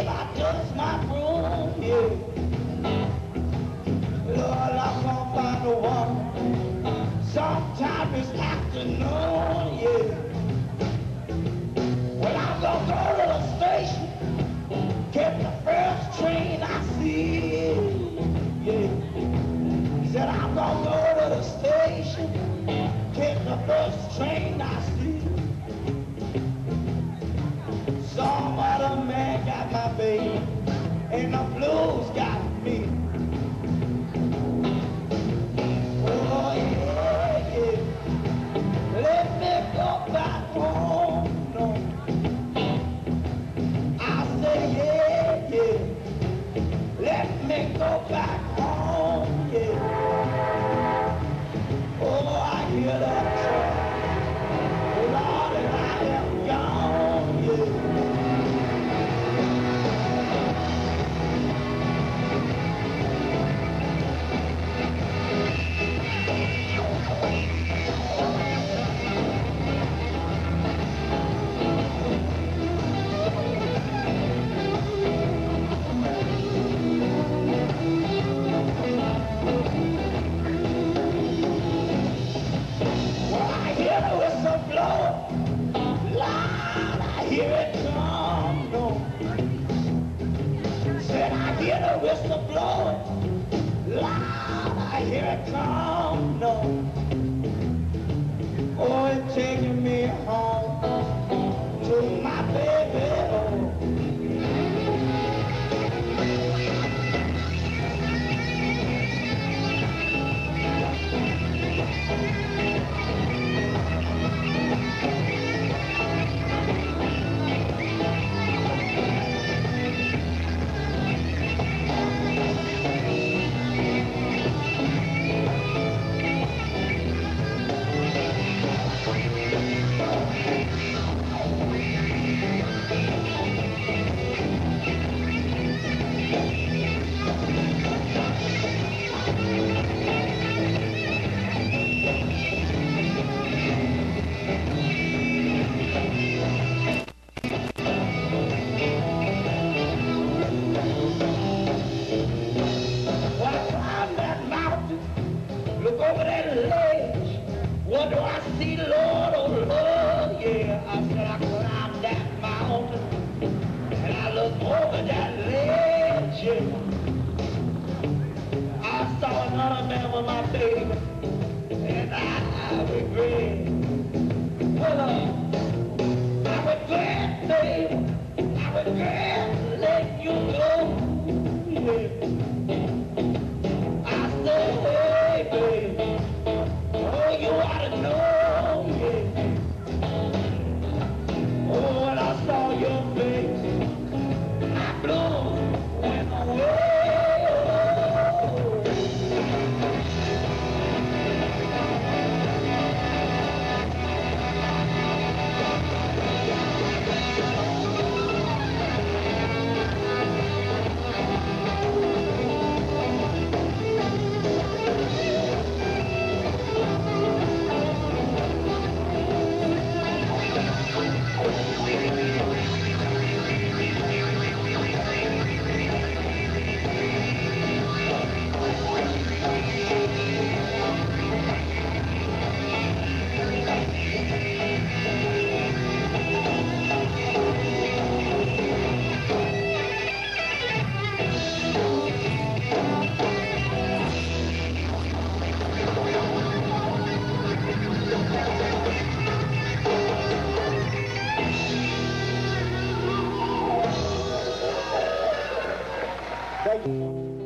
if I dust my broom, yeah. Lord, I'm gonna find the one. Sometime this afternoon, yeah. Well, I'm gonna go to the station, get the first train I see, yeah. Said I'm gonna go to the station, get the first train I see. Some other man got my baby, and the blues got me. Oh yeah, yeah. Let me go back home, no. I say yeah, yeah. Let me go back home, yeah. Oh, I hear that truck, Lord, and I am gone, yeah. I hear it come, no. Said I hear the whistle blowing, loud, I hear it come, no. Oh, it's taking me home to my baby, oh. Look over that ledge. What do I see, Lord? Oh, Lord, yeah. I said I climbed that mountain, and I looked over that ledge, yeah. I saw another man with my baby, and I regret. Well, I regret, baby. I regret letting you go, yeah. I said, hey, baby, oh, you ought to know, yeah. Oh, when I saw your face, my blues went away. Thank you.